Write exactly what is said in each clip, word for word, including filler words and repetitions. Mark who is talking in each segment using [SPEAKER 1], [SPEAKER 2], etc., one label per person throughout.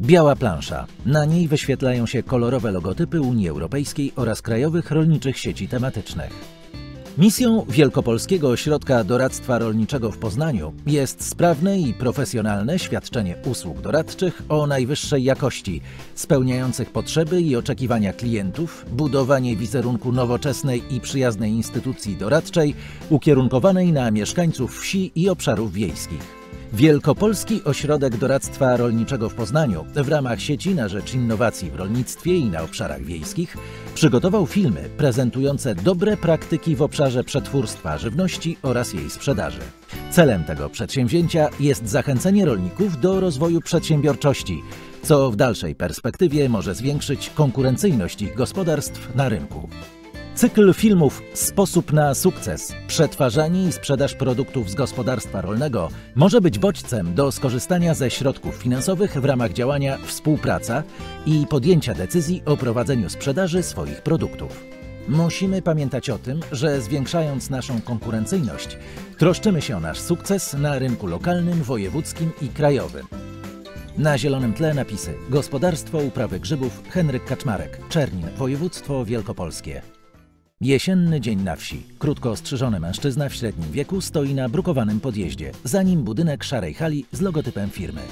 [SPEAKER 1] Biała plansza. Na niej wyświetlają się kolorowe logotypy Unii Europejskiej oraz krajowych rolniczych sieci tematycznych. Misją Wielkopolskiego Ośrodka Doradztwa Rolniczego w Poznaniu jest sprawne i profesjonalne świadczenie usług doradczych o najwyższej jakości, spełniających potrzeby i oczekiwania klientów, budowanie wizerunku nowoczesnej i przyjaznej instytucji doradczej ukierunkowanej na mieszkańców wsi i obszarów wiejskich. Wielkopolski Ośrodek Doradztwa Rolniczego w Poznaniu w ramach sieci na rzecz innowacji w rolnictwie i na obszarach wiejskich przygotował filmy prezentujące dobre praktyki w obszarze przetwórstwa żywności oraz jej sprzedaży. Celem tego przedsięwzięcia jest zachęcenie rolników do rozwoju przedsiębiorczości, co w dalszej perspektywie może zwiększyć konkurencyjność ich gospodarstw na rynku. Cykl filmów Sposób na sukces – przetwarzanie i sprzedaż produktów z gospodarstwa rolnego może być bodźcem do skorzystania ze środków finansowych w ramach działania Współpraca i podjęcia decyzji o prowadzeniu sprzedaży swoich produktów. Musimy pamiętać o tym, że zwiększając naszą konkurencyjność, troszczymy się o nasz sukces na rynku lokalnym, wojewódzkim i krajowym. Na zielonym tle napisy: Gospodarstwo uprawy grzybów Henryk Kaczmarek, Czernin, województwo wielkopolskie. Jesienny dzień na wsi. Krótko ostrzyżony mężczyzna w średnim wieku stoi na brukowanym podjeździe, za nim budynek szarej hali z logotypem firmy.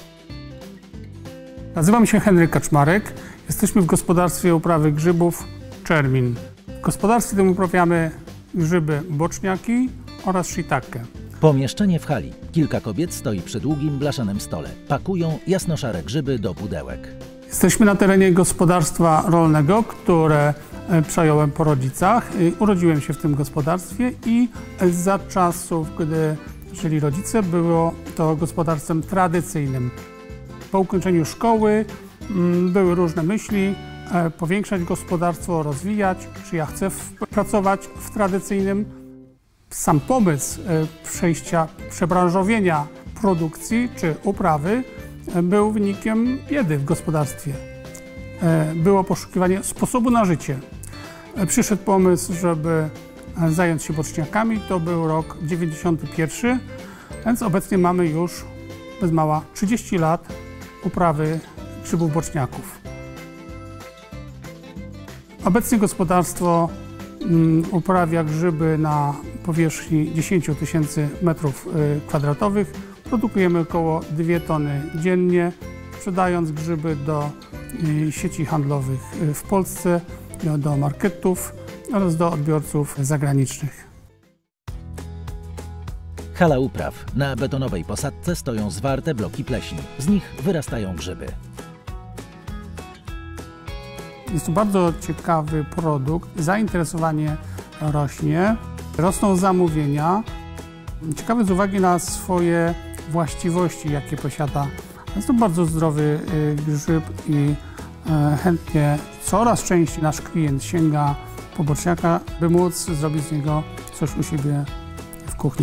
[SPEAKER 2] Nazywam się Henryk Kaczmarek. Jesteśmy w gospodarstwie uprawy grzybów Czermin. W gospodarstwie tym uprawiamy grzyby boczniaki oraz shiitake.
[SPEAKER 1] Pomieszczenie w hali. Kilka kobiet stoi przy długim blaszanym stole. Pakują jasnoszare grzyby do pudełek.
[SPEAKER 2] Jesteśmy na terenie gospodarstwa rolnego, które przejąłem po rodzicach. Urodziłem się w tym gospodarstwie i za czasów, gdy żyli rodzice, było to gospodarstwem tradycyjnym. Po ukończeniu szkoły były różne myśli, powiększać gospodarstwo, rozwijać, czy ja chcę pracować w tradycyjnym. Sam pomysł przejścia, przebranżowienia produkcji czy uprawy był wynikiem biedy w gospodarstwie. Było poszukiwanie sposobu na życie. Przyszedł pomysł, żeby zająć się boczniakami. To był rok dziewięćdziesiąty pierwszy, więc obecnie mamy już bez mała trzydzieści lat uprawy grzybów boczniaków. Obecnie gospodarstwo uprawia grzyby na powierzchni dziesięć tysięcy metrów kwadratowych. Produkujemy około dwie tony dziennie, sprzedając grzyby do sieci handlowych w Polsce, do marketów oraz do odbiorców zagranicznych.
[SPEAKER 1] Hala upraw. Na betonowej posadce stoją zwarte bloki pleśni. Z nich wyrastają grzyby.
[SPEAKER 2] Jest to bardzo ciekawy produkt. Zainteresowanie rośnie. Rosną zamówienia. Ciekawy z uwagi na swoje właściwości, jakie posiada. Jest to bardzo zdrowy grzyb i chętnie coraz częściej nasz klient sięga po boczniaka, by móc zrobić z niego coś u siebie w kuchni.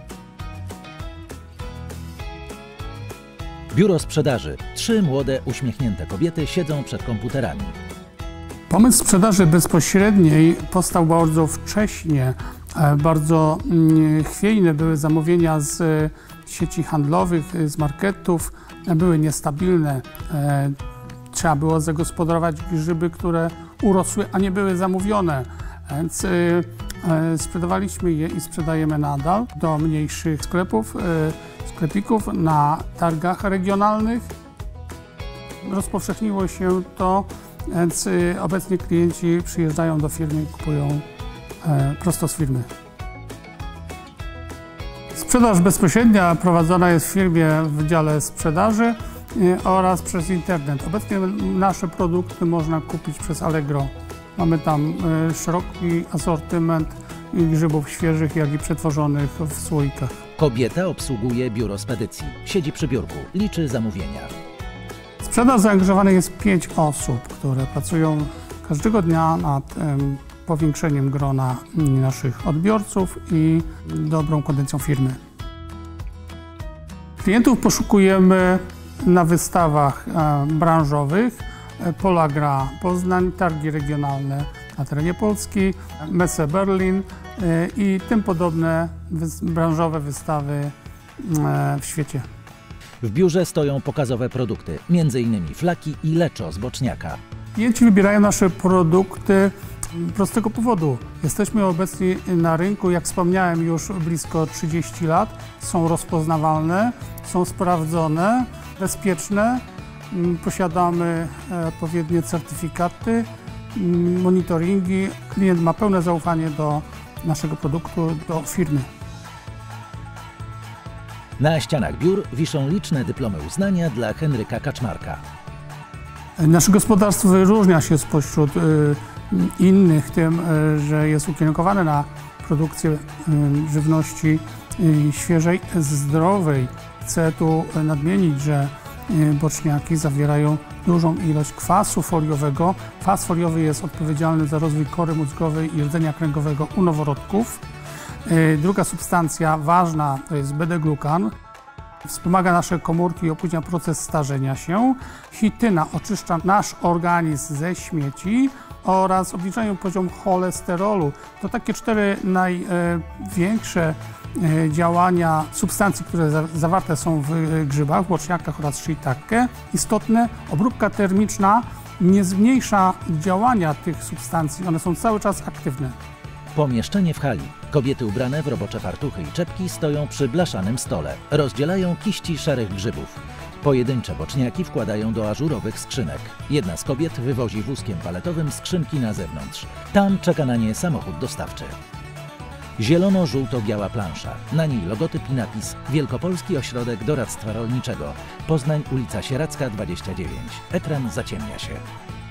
[SPEAKER 1] Biuro sprzedaży. Trzy młode, uśmiechnięte kobiety siedzą przed komputerami.
[SPEAKER 2] Pomysł sprzedaży bezpośredniej powstał bardzo wcześnie. Bardzo chwiejne były zamówienia z sieci handlowych, z marketów. Były niestabilne. Trzeba było zagospodarować grzyby, które urosły, a nie były zamówione. Więc sprzedawaliśmy je i sprzedajemy nadal do mniejszych sklepów, sklepików na targach regionalnych. Rozpowszechniło się to, więc obecnie klienci przyjeżdżają do firmy i kupują prosto z firmy. Sprzedaż bezpośrednia prowadzona jest w firmie w dziale sprzedaży oraz przez internet. Obecnie nasze produkty można kupić przez Allegro. Mamy tam szeroki asortyment grzybów świeżych, jak i przetworzonych w słoikach.
[SPEAKER 1] Kobieta obsługuje biuro spedycji. Siedzi przy biurku, liczy zamówienia.
[SPEAKER 2] W sprzedaż zaangażowanych jest pięć osób, które pracują każdego dnia nad um, powiększeniem grona naszych odbiorców i dobrą kondycją firmy. Klientów poszukujemy na wystawach e, branżowych, Polagra Poznań, targi regionalne na terenie Polski, Messe Berlin e, i tym podobne wy branżowe wystawy e, w świecie.
[SPEAKER 1] W biurze stoją pokazowe produkty, między innymi flaki i leczo z boczniaka.
[SPEAKER 2] Klienci wybierają nasze produkty z prostego powodu. Jesteśmy obecni na rynku, jak wspomniałem, już blisko trzydzieści lat. Są rozpoznawalne, są sprawdzone, bezpieczne. Posiadamy odpowiednie certyfikaty, monitoringi. Klient ma pełne zaufanie do naszego produktu, do firmy.
[SPEAKER 1] Na ścianach biur wiszą liczne dyplomy uznania dla Henryka Kaczmarka.
[SPEAKER 2] Nasze gospodarstwo wyróżnia się spośród innych tym, że jest ukierunkowane na produkcję żywności świeżej, zdrowej. Chcę tu nadmienić, że boczniaki zawierają dużą ilość kwasu foliowego. Kwas foliowy jest odpowiedzialny za rozwój kory mózgowej i rdzenia kręgowego u noworodków. Druga substancja ważna to jest beta-glukan. Wspomaga nasze komórki i opóźnia proces starzenia się. Chityna oczyszcza nasz organizm ze śmieci oraz obniżają poziom cholesterolu. To takie cztery największe działania substancji, które zawarte są w grzybach, w boczniakach oraz shiitake. Istotne, obróbka termiczna nie zmniejsza działania tych substancji, one są cały czas aktywne.
[SPEAKER 1] Pomieszczenie w hali. Kobiety ubrane w robocze fartuchy i czepki stoją przy blaszanym stole. Rozdzielają kiści szarych grzybów. Pojedyncze boczniaki wkładają do ażurowych skrzynek. Jedna z kobiet wywozi wózkiem paletowym skrzynki na zewnątrz. Tam czeka na nie samochód dostawczy. Zielono-żółto-biała plansza. Na niej logotyp i napis Wielkopolski Ośrodek Doradztwa Rolniczego. Poznań, ulica Sieradzka dwadzieścia dziewięć. Ekran zaciemnia się.